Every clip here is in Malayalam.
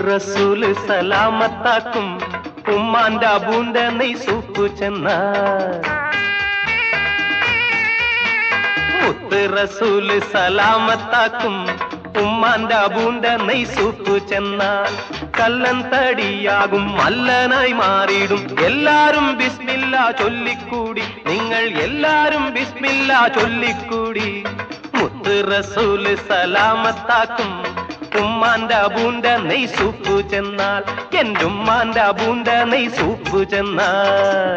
റസൂല് സലാമത്താക്കും ഉമ്മാന്റെ അബൂന്റെ നെയ് സൂപ്പ് ചെന്നാൽ. മുത്ത് റസൂല് സലാമത്താക്കും ഉമ്മാന്റെ അബൂന്റെ നെയ് സൂപ്പ് ചെന്നാൽ. കല്ലൻ തടിയാകും മല്ലനായി മാറിയിടും എല്ലാരും ബിസ്മില്ല ചൊല്ലിക്കൂടി. നിങ്ങൾ എല്ലാരും ബിസ്മില്ല ചൊല്ലിക്കൂടി. മുത്ത് റസൂല് സലാമത്താക്കും ഉമ്മാന്റെ അബൂന്റെ നെയ് സൂപ്പ് ചെന്നാൽ. എന്റെ ഉമ്മാന്റെ അബൂന്റെ നെയ് സൂപ്പ് ചെന്നാൽ.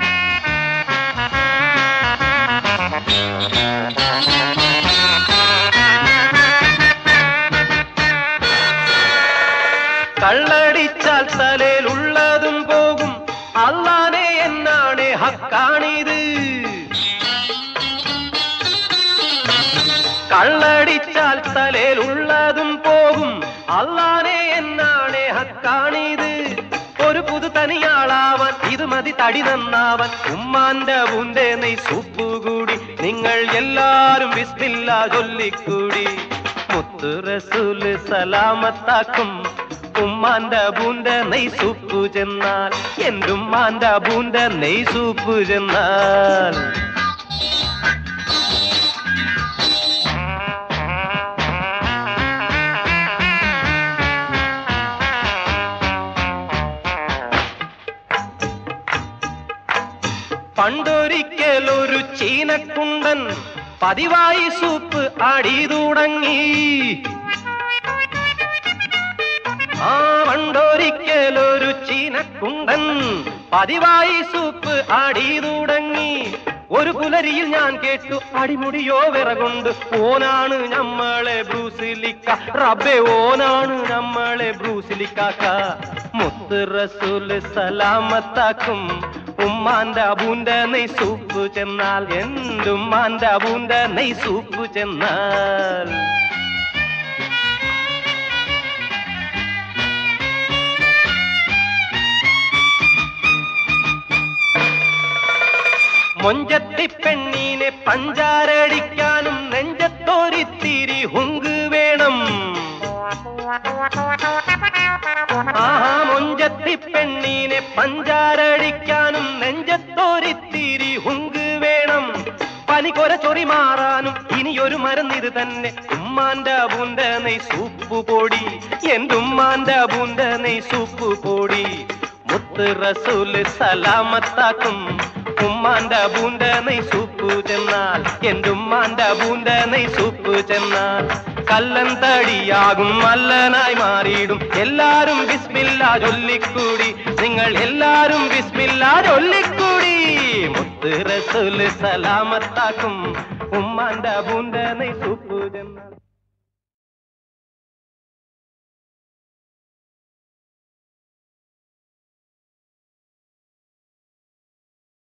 കള്ളടിച്ചാൽ തലയിലുള്ളതും പോകും. അല്ലാനെ എന്നാണ് ഹക്കാണിത്. കള്ളടിച്ചാൽ തലയിലുള്ളതും പോകും. അല്ലാനെ എന്നാണ് ഹക്കാണിത്. ഒരു പുതു തനിയാളാവാൻ ഇത് മതി തടി നന്നാവാൻ. ഉമ്മാന്റെ അബൂന്റെ നെയ് സൂപ്പ് കൂടി. നിങ്ങൾ എല്ലാരും ബിസ്മില്ല ചൊല്ലിക്കൂടി. മുത്ത് റസൂല് സലാമത്താക്കും ഉമ്മാന്റെ അബൂന്റെ നെയ് സൂപ്പ് ചെന്നാൽ. എന്റെ ഉമ്മാന്റെ അബൂന്റെ നെയ് സൂപ്പ് ചെന്നാൽ. പണ്ടൊരിക്കലൊരു ചീനക്കുണ്ടൻ പതിവായി സൂപ്പ് അടി തുടങ്ങി. പണ്ടൊരിക്കലൊരു ചീനക്കുണ്ടൻ പതിവായി സൂപ്പ് അടി തുടങ്ങി. ഒരു പുലരിയിൽ ഞാൻ കേട്ടു അടിമുടിയോ വിറകൊണ്ട്. ഓനാണ് നമ്മളെ ബ്രൂസിലിക്ക റബ്ബെ, ഓനാണ് നമ്മളെ ബ്രൂസിലിക്കാക്ക. മുത്ത് റസൂല് സലാമത്താക്കും ഉമ്മാന്റെ അബൂന്റെ നെയ് സൂപ്പ് ചെന്നാൽ. എന്റെ ഉമ്മാന്റെ അബൂന്റെ നെയ് സൂപ്പ് ചെന്നാൽ. മൊഞ്ചത്തി പെണ്ണീനെ പഞ്ചാരടിക്കാനും നെഞ്ചത്തോരിത്തിരി ഹുങ്ക് വേണം. മൊഞ്ചത്തി പെണ്ണീനെ പഞ്ചാരടിക്കാനും നെഞ്ചത്തോരിത്തിരി ഹുങ്ക് വേണം. പനികൊര ചൊറി മാറാനും ഇനിയൊരു മരുന്നിത് തന്നെ. ഉമ്മാന്റെ അബൂന്റെ നെയ് സൂപ്പ് പൊടി. എന്റെ ഉമ്മാന്റെ അബൂന്റെ നെയ് സൂപ്പ് പൊടി. മുത്ത് റസൂല് സലാമത്താക്കും ഉമ്മാന്റെ അബൂന്റെ നെയ് സൂപ്പ് ചെന്നാൽ. എന്റെ ഉമ്മാന്റെ അബൂന്റെ നെയ് സൂപ്പ് ചെന്നാൽ. കല്ലൻ തടിയാകും മല്ലനായി മാറിയിടും എല്ലാരും ബിസ്മില്ല ചൊല്ലിക്കൂടി. നിങ്ങൾ എല്ലാരും ബിസ്മില്ല ചൊല്ലിക്കൂടി. മുത്ത് റസൂല് സലാമത്താക്കും ഉമ്മാന്റെ അബൂന്റെ നെയ് സൂപ്പ്